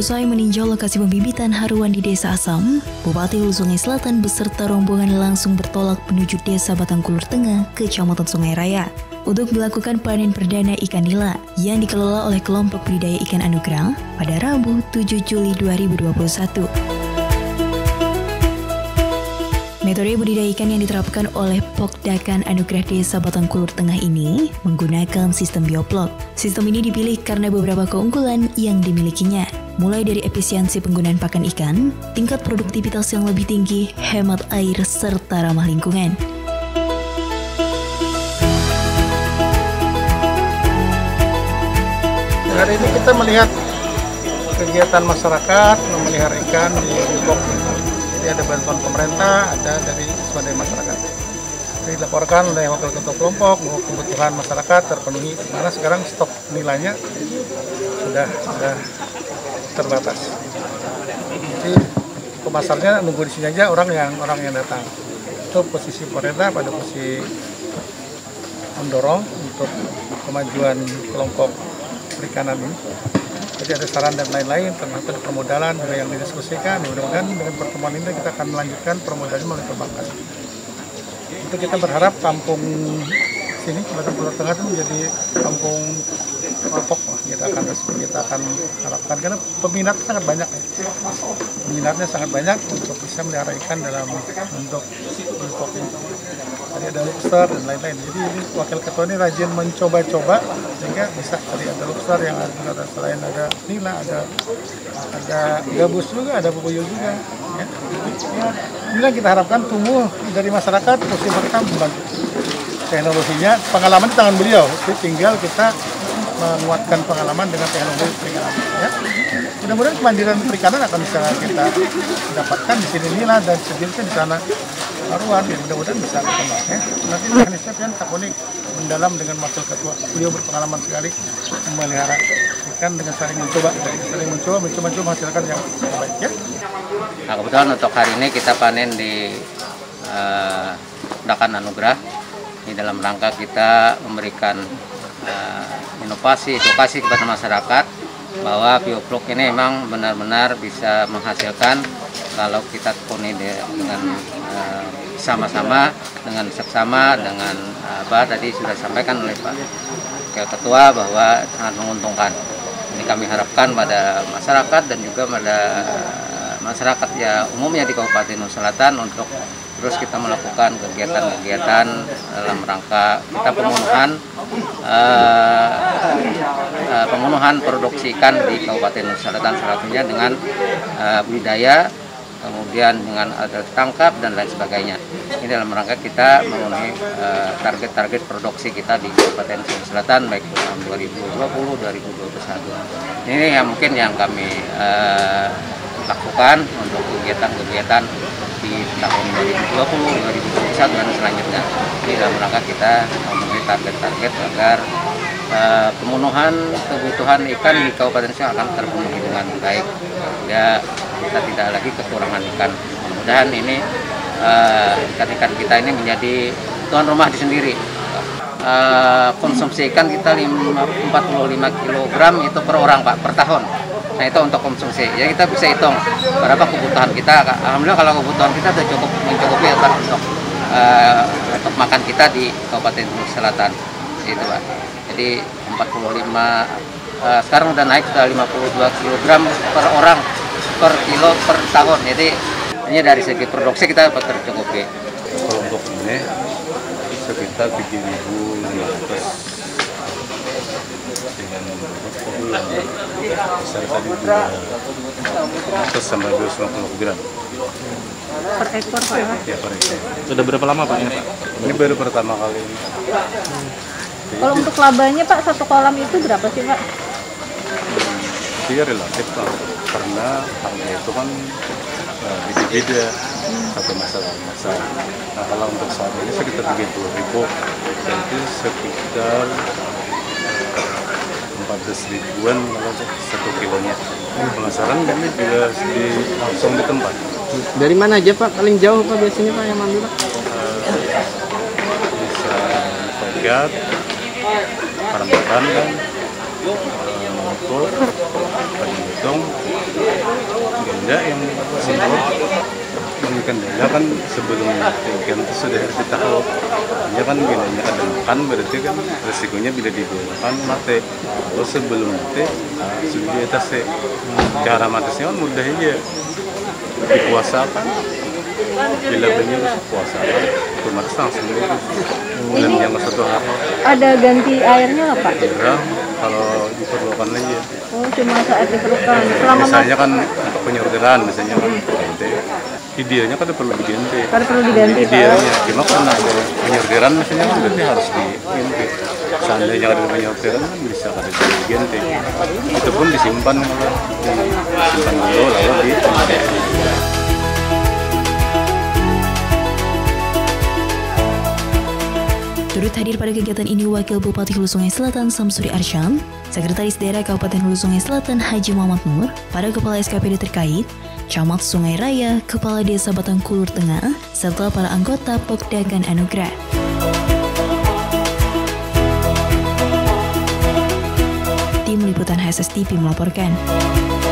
Usai meninjau lokasi pembibitan haruan di Desa Asam, Bupati Hulu Sungai Selatan beserta rombongan langsung bertolak menuju Desa Batangkulur Tengah, Kecamatan Sungai Raya, untuk melakukan panen perdana ikan nila yang dikelola oleh kelompok budidaya ikan Anugrah pada Rabu 7 Juli 2021. Metode budidaya ikan yang diterapkan oleh Pokdakan Anugrah Desa Batangkulur Tengah ini menggunakan sistem bioplok. Sistem ini dipilih karena beberapa keunggulan yang dimilikinya, mulai dari efisiensi penggunaan pakan ikan, tingkat produktivitas yang lebih tinggi, hemat air, serta ramah lingkungan. Hari ini kita melihat kegiatan masyarakat memelihara ikan di Bok. Jadi ada bantuan pemerintah, ada dari swadaya masyarakat. Jadi dilaporkan oleh wakil ketua kelompok bahwa kebutuhan masyarakat terpenuhi, karena sekarang stok nilainya sudah terbatas. Jadi pemasarnya nunggu di sini aja orang yang datang. Itu posisi pemerintah pada posisi mendorong untuk kemajuan kelompok perikanan ini. Jadi ada saran dan lain-lain termasuk permodalan juga yang didiskusikan. Mudah-mudahan dengan pertemuan ini kita akan melanjutkan permodalan melalui perbankan. Itu kita berharap kampung sini Batangkulur Tengah itu menjadi kampung pokok. Kita akan harapkan karena peminatnya sangat banyak. Peminatnya sangat banyak untuk bisa melihara ikan dalam bentuk ini. Tadi ada lobster dan lain-lain. Jadi ini wakil ketua ini rajin mencoba-coba sehingga bisa. Tadi ada lobster yang ada selain ada nila, ada gabus juga, ada puyuh juga. Ya. Inilah kita harapkan tumbuh dari masyarakat, posisi mereka membantu. Teknologinya, pengalaman di tangan beliau. Jadi tinggal kita menguatkan pengalaman dengan teknologi perikanan. Ya. Mudah-mudahan kemandirian perikanan akan bisa kita dapatkan di sini nila dan sejenisnya di sana haruan. Ya, mudah-mudahan bisa berkembang. Ya. Nanti teknisnya kan unik mendalam dengan wakil ketua. Beliau berpengalaman sekali memelihara ikan dengan saling mencoba menghasilkan yang terbaik. Ya. Nah, kebetulan untuk hari ini kita panen di Pokdakan Anugrah. Ini dalam rangka kita memberikan inovasi, edukasi kepada masyarakat bahwa bioplok ini memang benar-benar bisa menghasilkan kalau kita tekuni dengan sama-sama, dengan seksama, dengan tadi sudah disampaikan oleh Pak Wakil Ketua bahwa sangat menguntungkan. Ini kami harapkan pada masyarakat dan juga pada masyarakat ya umumnya di Kabupaten Hulu Selatan untuk terus kita melakukan kegiatan-kegiatan dalam rangka kita pemenuhan produksi ikan di Kabupaten Hulu Selatan, salah satunya dengan budidaya, kemudian dengan ada tangkap dan lain sebagainya. Ini dalam rangka kita memenuhi target-target produksi kita di Kabupaten Hulu Selatan baik tahun 2020-2021. Ini yang mungkin yang kami lakukan untuk kegiatan-kegiatan di tahun 2020, 2021 dan selanjutnya. Di dalam rangka kita memenuhi target-target agar pemenuhan kebutuhan ikan di Kabupaten Selatan akan terpenuhi dengan baik. Ya, kita tidak lagi kekurangan ikan. Mudah-mudahan ini ikan-ikan kita ini menjadi tuan rumah di sendiri. Konsumsi ikan kita 45 kg itu per orang Pak, per tahun. Nah itu untuk konsumsi, ya kita bisa hitung berapa kebutuhan kita. Alhamdulillah kalau kebutuhan kita sudah cukup mencukupi ya Pak untuk makan kita di Kabupaten Hulu Selatan itu Pak. Jadi 45 sekarang udah naik sudah 52 kg per orang per kilo per tahun. Jadi ini dari segi produksi kita dapat tercukupi. Kalau untuk ini sekitar 3.500 dengan bulan besar tadi 200 sampai 250 gram per ekor Pak? Ya, per ekor. Sudah berapa lama Pak ini Pak? Ini baru pertama kali ini. Kalau untuk labanya Pak, satu kolam itu berapa sih Pak? Dia relatif Pak, karena harga itu kan beda-beda satu masalah. Nah kalau untuk saat ini sekitar 30.000, jadi sekitar 14 ribuan kalau 1 kilonya. Pemasaran kami juga langsung di tempat. Dari mana aja Pak? Paling jauh Pak biasanya Pak yang ambil Pak? Bisa Togat, Parambahan kan, Moko, Padang ada yang simbol kendala kan sebelum ikan itu sudah harus ditahu. Hanya kan bilanya ada makan berarti kan resikonya bila dibiarkan mati. Kalau sebelum mati sudah di atas cara matisnya kan mudah aja. Dipuasakan. Bila penyu puasakan otomatis langsung lurus. Dan yang satu hari. Ada ganti airnya nggak Pak? Jarang kalau diperlukan aja. Oh, cuma saat diperlukan. Selama Misalnya kan untuk penyergeran misalnya kan ganti. Idealnya kan perlu diganti. Kan perlu diganti Pak. Idealnya cuma karena ada penyergeran misalnya kan berarti harus diganti. Seandainya ada penyergeran kan bisa kada diganti. Itu pun disimpan dulu lalu diganti. Turut hadir pada kegiatan ini Wakil Bupati Hulu Sungai Selatan Samsuri Arsyam, Sekretaris Daerah Kabupaten Hulu Sungai Selatan Haji Muhammad Nur, para kepala SKPD terkait, Camat Sungai Raya, Kepala Desa Batang Kulur Tengah, serta para anggota Pokdagan Anugrah. Tim Liputan HSS TV melaporkan.